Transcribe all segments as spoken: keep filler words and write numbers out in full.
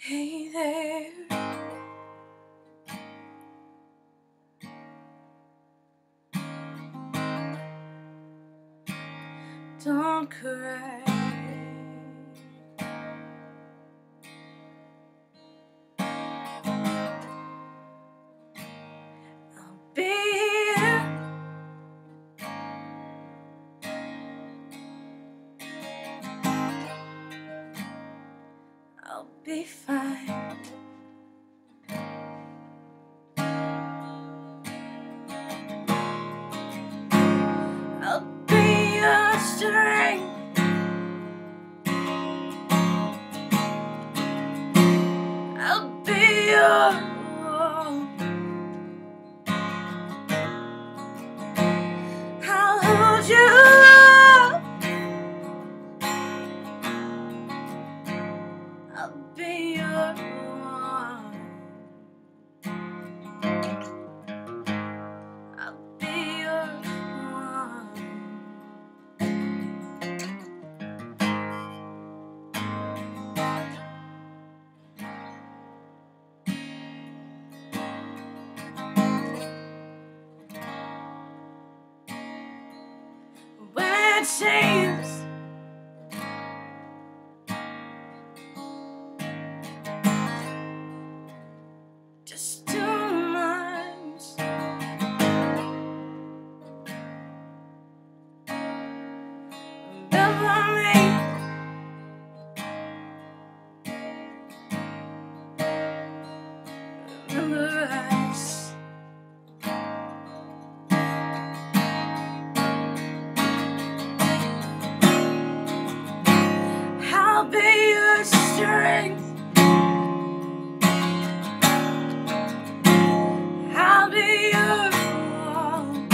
Hey there, don't cry. I'll be here. I'll be fine. I'll be your strength. I'll be your hope. I'll hold you up. I'll be your one. I'll be your one. When it seems just too much, remember me. Remember us. I'll be your strength. I'll be your all.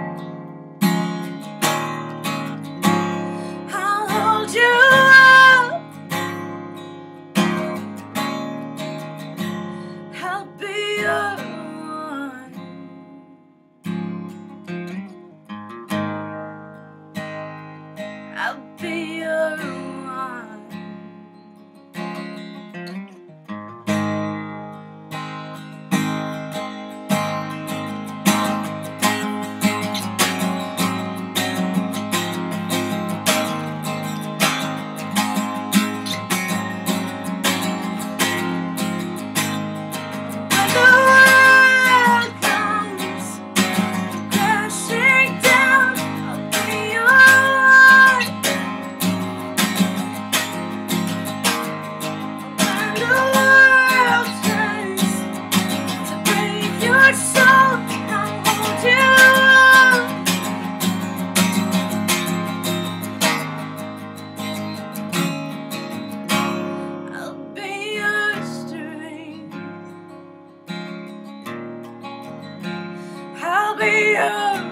I'll hold you up. I'll be your one. I'll be your one. I'll be your